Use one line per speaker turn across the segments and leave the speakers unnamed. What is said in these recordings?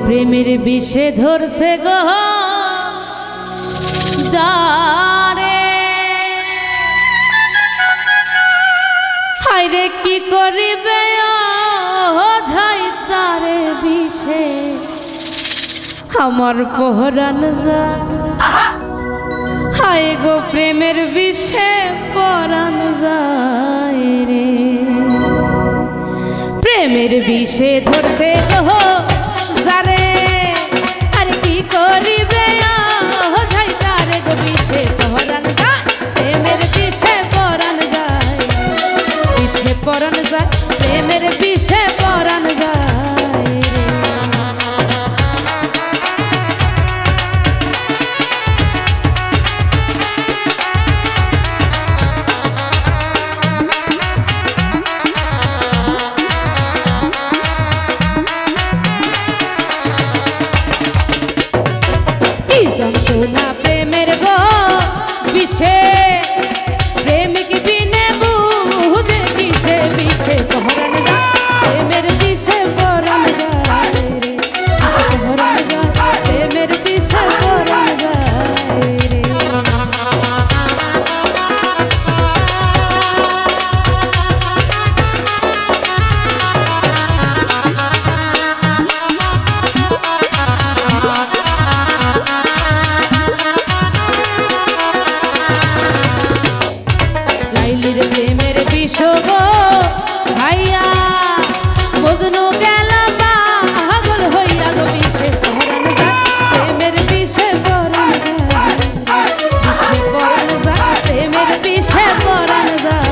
প্রেমের বিষে ধরছে গো যারে হায়রে কি করিবে ঝাই তারে বিষে আমার পহরান যায় হায় গো প্রেমের বিষে পরান যায় রে প্রেমের বিষে ধরছে গো যারে আর কি করিবে ঝাই তারে গো বিষে পরান যায় প্রেমের বিষে পরান যায় বিষে পরান যায় প্রেমের বিষে পরান যায় যন্ত্রণা প্রেমের গো বিষে প্রেমিক বিনে বুঝে বিষে বিষে পহরান যায় প্রেমের বিষে পরান যায় রে বিষে পহরান যায় প্রেমের বিষে পরান যায় রে প্রেমের বিষগ ভাইয়া মজনু গেল পাগল হইয়া গো বিষে পরান যায় প্রেমের বিষে পরান যায় বিষে পরান যায় প্রেমের বিষে পরান যায়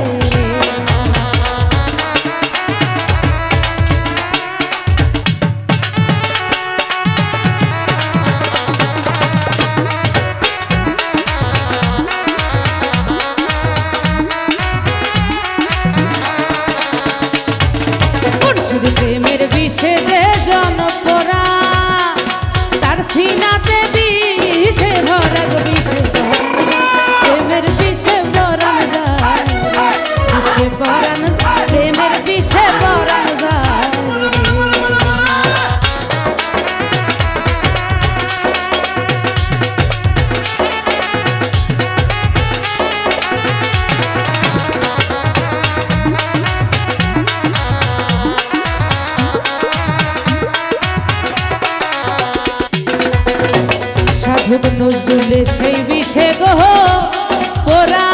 প্রেমের বিষে যে জনপরা তার সিনাতে বিষে ভরা গো বিষে প্রেমের বিষে পরান যায় বিষে পরান যায় প্রেমের বিষে পরান যায় সাধক নজরুলে সেই বিষে গো পোরা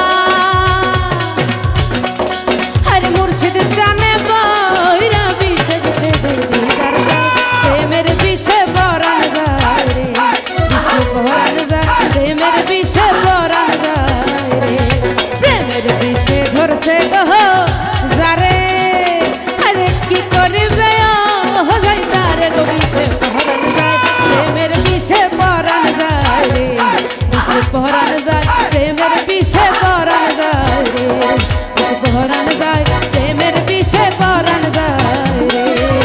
হরে মুর্শিদ জানে বৈরা বিষে বিষে দিদার যায় প্রেমের বিষে পরান যায় রে বিষে পরান যায় প্রেমের বিষে পরান যায় রে প্রেমের বিষে ধরছে গো যারে হরে কি করিবে যাই তারে গো বিষে পরান যায় প্রেমের বিষে পরান যায় রে বিষে পরান যায় প্রেমের বিষে পরান যায় রে বিষে পরান যায় প্রেমের বিষে পরান যায় রে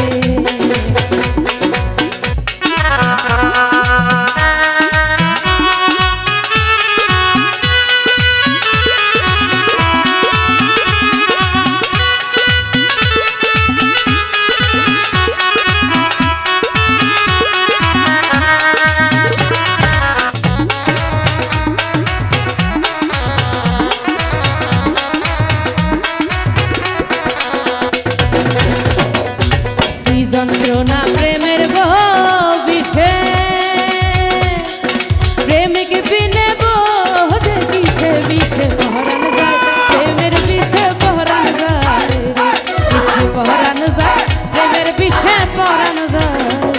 যন্ত্রণা প্রেমের গো বিষে প্রেমিক বিনে বোঝে বিষে বিষে পহরান যায় প্রেমের বিষে পহরান যায় বিষে পহরান যায় প্রেমের বিষে পহরান যায়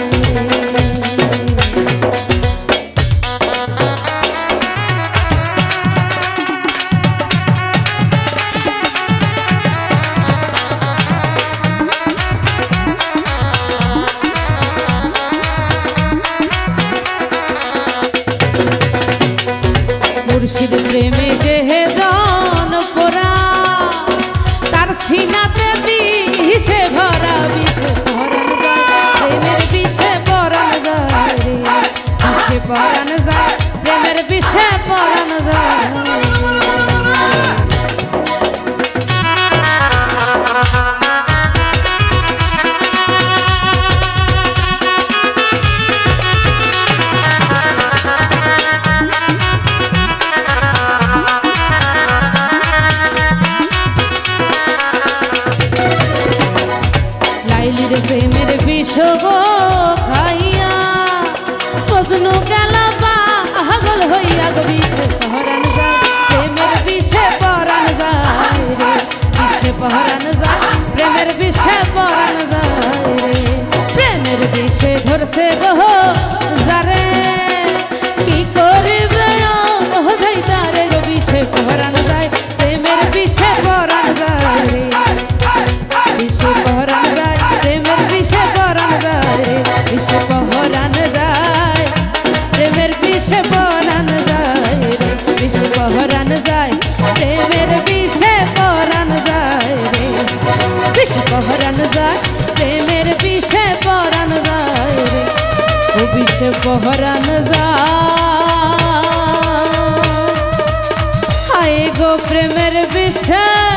মুর্শিদ প্রেমে যে জন পোরা তার সিনাতে বিষে ভরা বিষে পরান যায় প্রেমের বিষে পরান যায় রে বিষে পরান যায় প্রেমের বিষে পরান যায় বিষ গো খাইয়া মজনু গেল পাগল হইয়া গো বিষে পহরান যায় প্রেমের বিষে পরাণ যায় রে বিষে পহরান যায় প্রেমের বিষে পরাণ যায় রে প্রেমের বিষে ধরছে গো যারে কি করবে ও যাই তারে গো বিষে পহরান যায় প্রেমের বিষে পরাণ যায় রে বিষে পহরান যায় প্রেমের বিষে পরাণ যায় রে বিষে পহরান যায় প্রেমের বিষে পরাণ যায় রে বিষে পহরান যায় প্রেমের বিষে পরাণ যায় রে বিষে পহরান যায় প্রেমের বিষে পরাণ যায় রে ও বিষে পহরান যায় হায় গো প্রেমের বিষে